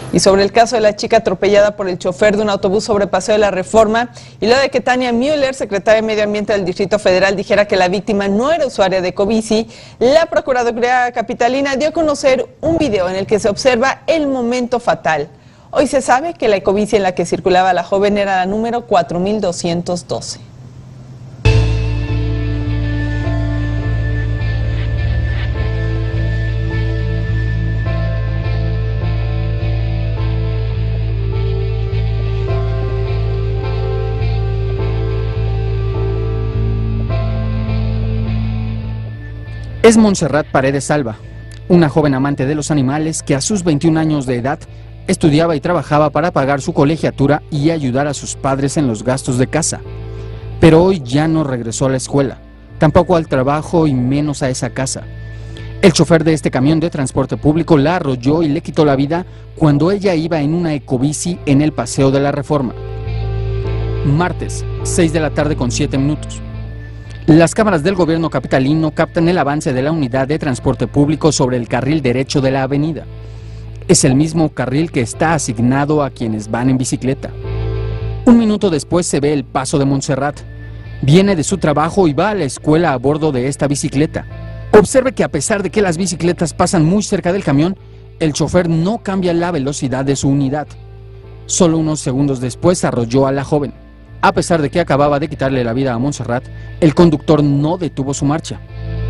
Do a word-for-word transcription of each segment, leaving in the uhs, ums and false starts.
Y sobre el caso de la chica atropellada por el chofer de un autobús sobre Paseo de la Reforma, y luego de que Tania Müller, secretaria de Medio Ambiente del Distrito Federal, dijera que la víctima no era usuaria de Ecobici, la Procuraduría Capitalina dio a conocer un video en el que se observa el momento fatal. Hoy se sabe que la Ecobici en la que circulaba la joven era la número cuatro mil doscientos doce. Es Montserrat Paredes Alba, una joven amante de los animales que a sus veintiún años de edad estudiaba y trabajaba para pagar su colegiatura y ayudar a sus padres en los gastos de casa. Pero hoy ya no regresó a la escuela, tampoco al trabajo y menos a esa casa. El chofer de este camión de transporte público la arrolló y le quitó la vida cuando ella iba en una Ecobici en el Paseo de la Reforma. Martes, seis de la tarde con siete minutos. Las cámaras del gobierno capitalino captan el avance de la unidad de transporte público sobre el carril derecho de la avenida. Es el mismo carril que está asignado a quienes van en bicicleta. Un minuto después se ve el paso de Montserrat. Viene de su trabajo y va a la escuela a bordo de esta bicicleta. Observe que a pesar de que las bicicletas pasan muy cerca del camión, el chofer no cambia la velocidad de su unidad. Solo unos segundos después arrolló a la joven. A pesar de que acababa de quitarle la vida a Montserrat, el conductor no detuvo su marcha.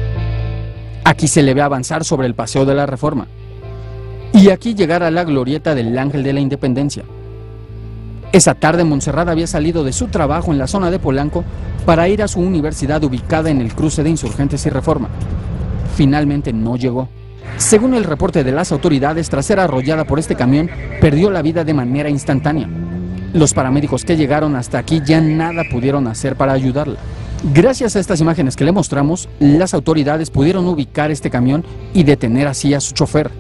Aquí se le ve avanzar sobre el Paseo de la Reforma. Y aquí llegar a la glorieta del Ángel de la Independencia. Esa tarde Montserrat había salido de su trabajo en la zona de Polanco para ir a su universidad ubicada en el cruce de Insurgentes y Reforma. Finalmente no llegó. Según el reporte de las autoridades, tras ser arrollada por este camión, perdió la vida de manera instantánea. Los paramédicos que llegaron hasta aquí ya nada pudieron hacer para ayudarla. Gracias a estas imágenes que le mostramos, las autoridades pudieron ubicar este camión y detener así a su chofer.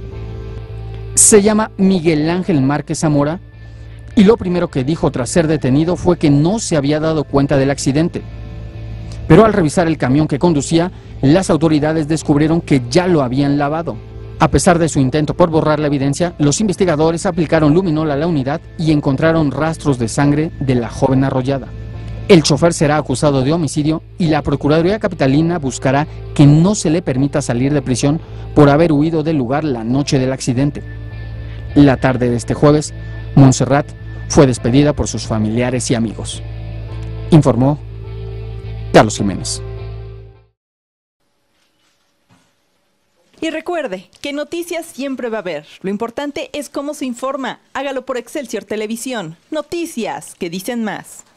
Se llama Miguel Ángel Márquez Zamora y lo primero que dijo tras ser detenido fue que no se había dado cuenta del accidente. Pero al revisar el camión que conducía, las autoridades descubrieron que ya lo habían lavado. A pesar de su intento por borrar la evidencia, los investigadores aplicaron luminol a la unidad y encontraron rastros de sangre de la joven arrollada. El chofer será acusado de homicidio y la Procuraduría Capitalina buscará que no se le permita salir de prisión por haber huido del lugar la noche del accidente. La tarde de este jueves, Montserrat fue despedida por sus familiares y amigos. Informó Carlos Jiménez. Y recuerde que noticias siempre va a haber. Lo importante es cómo se informa. Hágalo por Excelsior Televisión. Noticias que dicen más.